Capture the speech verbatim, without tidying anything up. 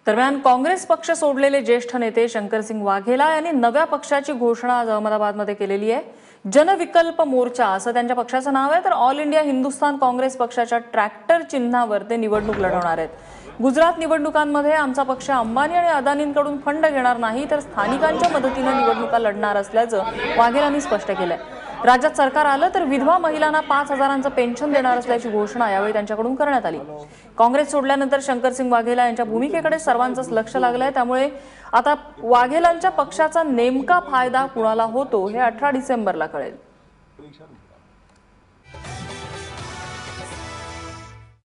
दरम्यान काँग्रेस पक्ष सोडलेले ज्येष्ठ नेते शंकरसिंग वाघेला यांनी नव्या पक्षाची घोषणा आज अहमदाबादमध्ये केलेली आहे। जनविकल्प मोर्चा असं त्यांच्या पक्षाचं नाव आहे। तर ऑल इंडिया हिंदुस्थान काँग्रेस पक्षाच्या ट्रॅक्टर चिन्हावर ते निवडणूक लढवणार आहेत। गुजरात निवडणुकांमध्ये आमचा पक्ष अंबानी आणि अदानींकडून फंड घेणार नाही, तर स्थानिकांच्या मदतीने निवडणुका लढणार असल्याचं वाघेलांनी स्पष्ट केलंय। राज्यात सरकार आलं तर विधवा महिलांना पाच हजारांचं पेन्शन देणार असल्याची घोषणा यावेळी त्यांच्याकडून करण्यात आली। काँग्रेस सोडल्यानंतर शंकरसिंग वाघेला यांच्या भूमिकेकडे सर्वांचंच लक्ष लागलंय। त्यामुळे आता वाघेलांच्या पक्षाचा नेमका फायदा कुणाला होतो हे अठरा डिसेंबरला कळेल।